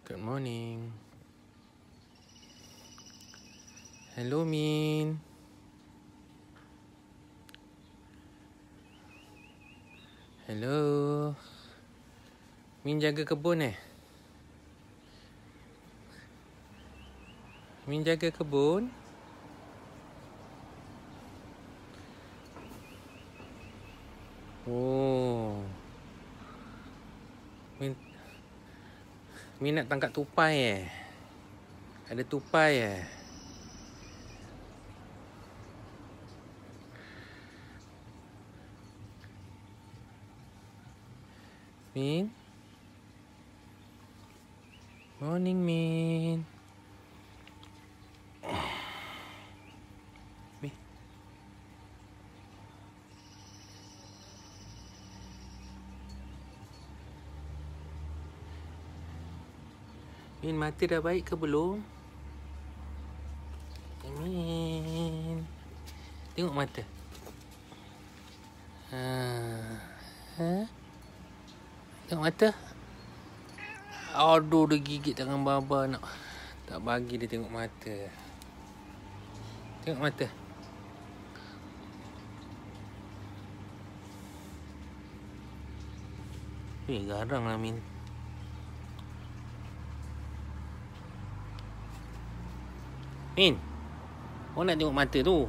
Good morning. Hello, Min. Hello. Min jaga kebun Min jaga kebun. Oh. Min nak tangkap tupai Ada tupai Min. Morning, Min. Min. Min, mata dah baik ke belum? Min. Tengok mata. Tengok mata. Aduh, dia gigit tangan Baba nak tak bagi dia tengok mata. Tengok mata. Garang lah, Min. Min, orang nak tengok mata tu.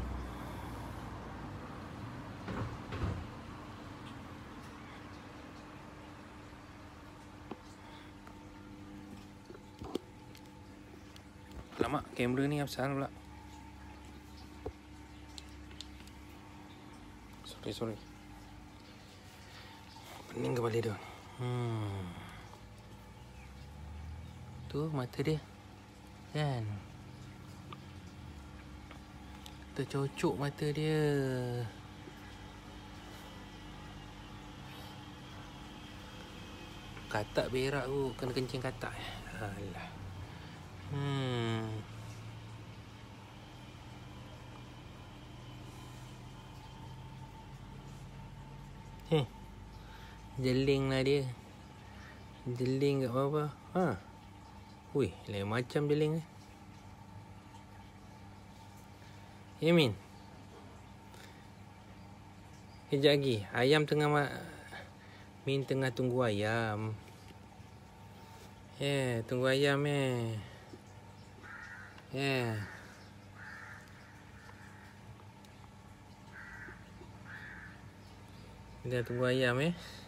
Alamak, kamera ni apasal pula. Sorry. Pening kepala dia. Tu mata dia. Kan? Tercocok mata dia. Katak berak tu. Kena kencing katak. Alah. Jeling lah dia. Jeling kat bawah. Ui, lain macam jeling ni. Ya, Min. Kejap lagi. Ayam tengah Min tengah tunggu ayam. Tunggu ayam Dah tunggu ayam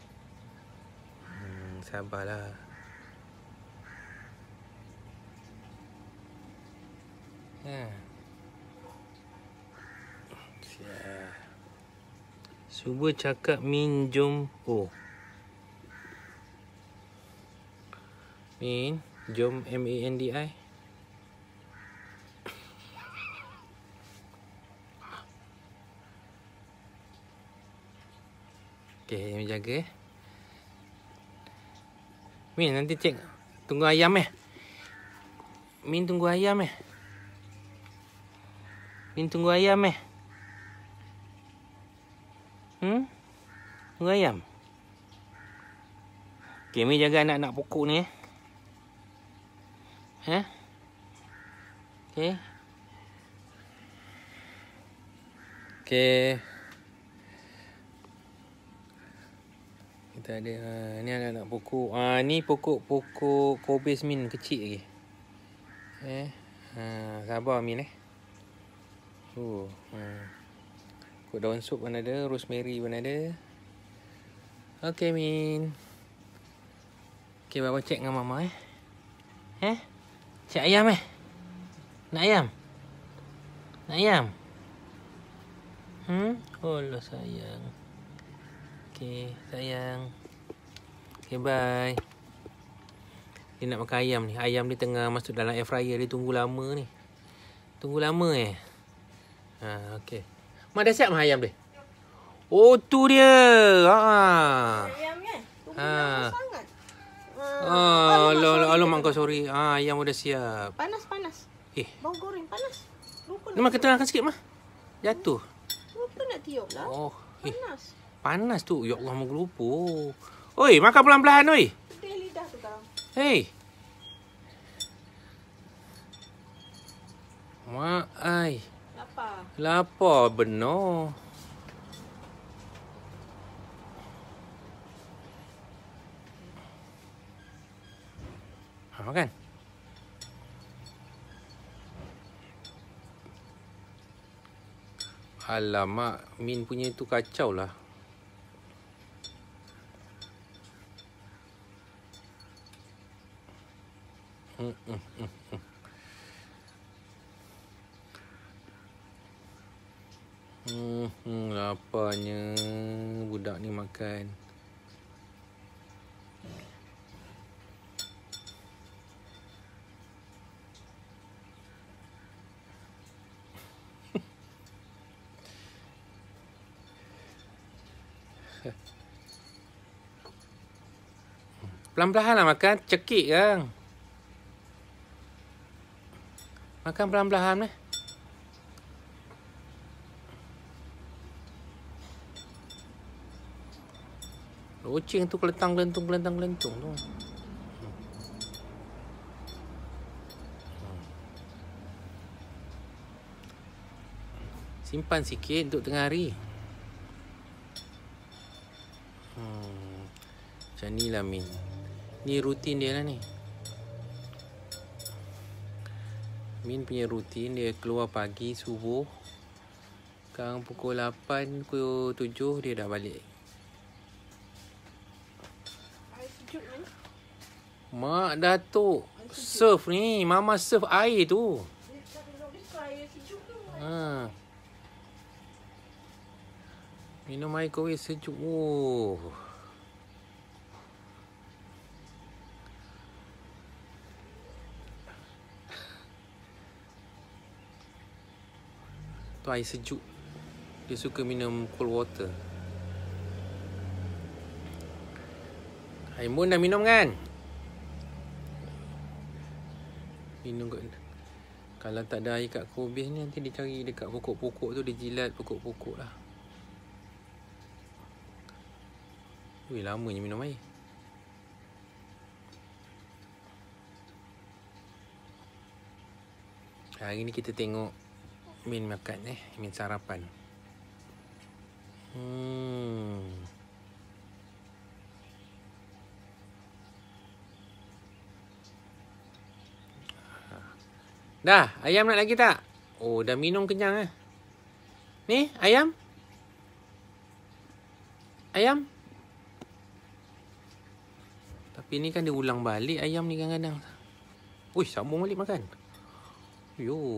sabarlah. Cuba cakap Min jom. Min jom Mandi. Okay, Min jaga Min, nanti cek. Tunggu ayam Min tunggu ayam Min tunggu ayam Tunggu ayam. Okay, Min jaga anak-anak pokok ni Okay. Kita ada ni anak-anak pokok. Ni pokok kobis Min kecil lagi. Sabar Min pokok daun sup pun ada, rosemary pun ada. Okay, Min. Okay, Baba cek dengan Mama Cek ayam Nak ayam? Nak ayam? Allah sayang. Okay, sayang. Okay, bye. Dia nak makan ayam ni. Ayam ni tengah masuk dalam air fryer. Dia tunggu lama ni. Tunggu lama okay. Mak dah siap mah ayam dia? Oh, tu dia. Ayam tunggu lama sangat. Allah, mak kau sorry. Ayam dah siap. Panas. Bau goreng panas. Lupa ni mak ketengahkan sikit mah. Jatuh. Lupa nak tiup lah. Panas. Panas tu. Ya Allah, mau lupa. Oi, makan pelan-pelan oi. Pedih lidah tu kau. Hey. Mak ai. Lapar. Lapar benar. Makan. Alamak, Min punya tu kacau lah. Laparnya budak ni makan. Pelan-pelan lah makan. Cekik kan. Makan pelan-pelan eh. Loceng tu kelentang-kelentung tu. Simpan sikit untuk tengah hari. Macam ni lah Min. Ni rutin dia lah ni. Min punya rutin dia keluar pagi subuh. Sekarang pukul 8, pukul 7 dia dah balik. Air sejuk ni. Mak Datuk serve ni. Mama serve air tu. Air sejuk tu. Minum air kowe sejuk. Oh. Tu air sejuk. Dia suka minum cold water. Aimun dah minum kan? Minum kot. Kalau tak ada air kat kobis ni, nanti dia cari dekat pokok-pokok tu. Dia jilat pokok-pokok lah. Ui, lamanya minum air. Hari ni kita tengok Min makan Min sarapan. Dah, ayam nak lagi tak? Oh, dah minum kenyang Ni, ayam? Ayam? Tapi ni kan dia ulang balik ayam ni kadang-kadang. Uish, sambung balik makan. Yo.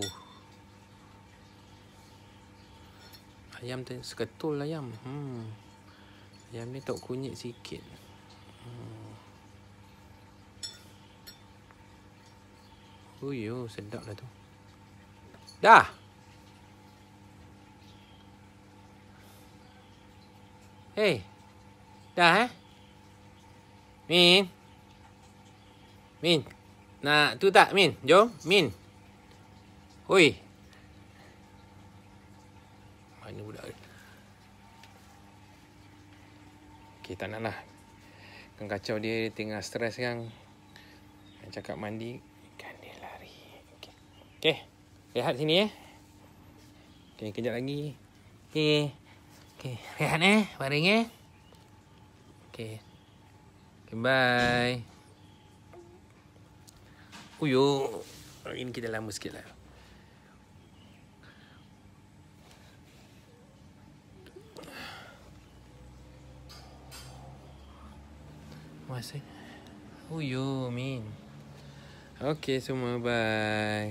Ayam tu seketul ayam. Ayam ni tok kunyit sikit. Yo, sedap lah tu. Dah. Hey. Dah Min. Min. Nak tu tak Min? Jom, Min. Oi. Mana budak ni? Okay, tak nak lah. Kan kacau dia tengah stres kan. Cakap mandi. Kan dia lari. Okay. Rehat sini Okay, kejap lagi. Okay, rehat baring Okay. Okay, bye. Uyo. Hari ni kita lama sikit lah. Masih. Uyo, Min. Okay, semua bye.